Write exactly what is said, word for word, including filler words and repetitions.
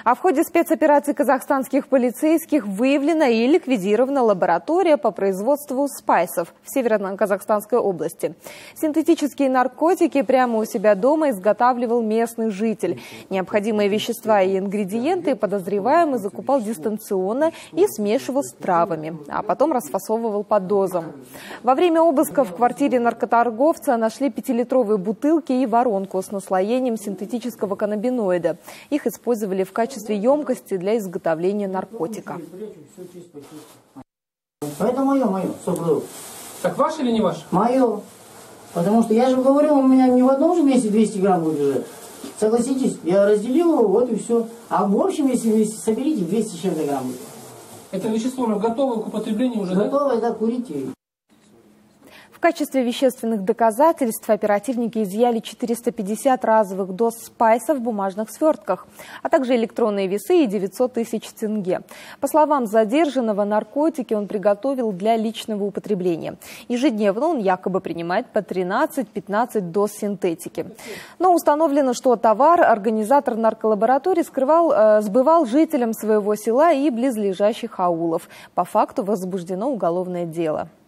А в ходе спецоперации казахстанских полицейских выявлена и ликвидирована лаборатория по производству спайсов в Северо-Казахстанской области. Синтетические наркотики прямо у себя дома изготавливал местный житель. Необходимые вещества и ингредиенты подозреваемый закупал дистанционно и смешивал с травами, а потом расфасовывал по дозам. Во время обыска в квартире наркоторговца нашли пятилитровые бутылки и воронку с наслоением синтетического каннабиноида. Их использовали в качестве емкости для изготовления наркотика. Это мое, мое, сто продуктов. Так ваше или не ваше? Мое. Потому что я же говорил, у меня не в одном же месте двести грамм будет лежать. Согласитесь, я разделил его, вот и все. А в общем, если вместе соберите, двести с чем-то грамм будет. Это вещество готово к употреблению уже, готово, да? да, курите. В качестве вещественных доказательств оперативники изъяли четыреста пятьдесят разовых доз спайса в бумажных свертках, а также электронные весы и девятьсот тысяч тенге. По словам задержанного, наркотики он приготовил для личного употребления. Ежедневно он якобы принимает по тринадцать-пятнадцать доз синтетики. Но установлено, что товар организатор нарколаборатории скрывал, э, сбывал жителям своего села и близлежащих аулов. По факту возбуждено уголовное дело.